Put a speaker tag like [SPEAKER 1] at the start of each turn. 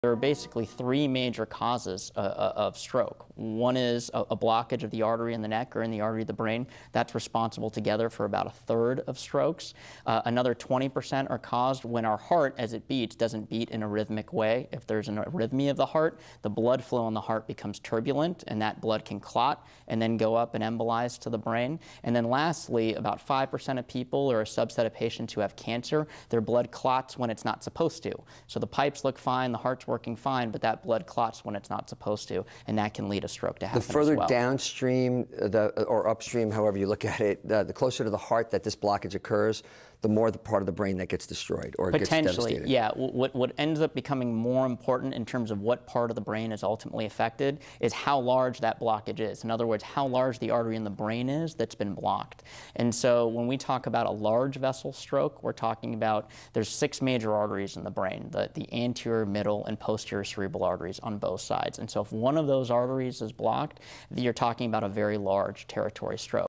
[SPEAKER 1] There are basically three major causes of stroke. One is a blockage of the artery in the neck or in the artery of the brain. That's responsible together for about 1/3 of strokes. Another 20% are caused when our heart, as it beats, doesn't beat in a rhythmic way. If there's an arrhythmia of the heart, the blood flow in the heart becomes turbulent, and that blood can clot and then go up and embolize to the brain. And then lastly, about 5% of people, or a subset of patients who have cancer, their blood clots when it's not supposed to. So the pipes look fine, the heart's working fine, but that blood clots when it's not supposed to, and that can lead a stroke to happen.
[SPEAKER 2] The further
[SPEAKER 1] as well.
[SPEAKER 2] downstream or upstream, however you look at it, the closer to the heart that this blockage occurs, the more the part of the brain that gets destroyed or gets devastated.
[SPEAKER 1] Yeah. What ends up becoming more important in terms of what part of the brain is ultimately affected is how large that blockage is. In other words, how large the artery in the brain is that's been blocked. And so when we talk about a large vessel stroke, we're talking about there's 6 major arteries in the brain, the anterior, middle, and posterior cerebral arteries on both sides. And so if one of those arteries is blocked, you're talking about a very large territory stroke.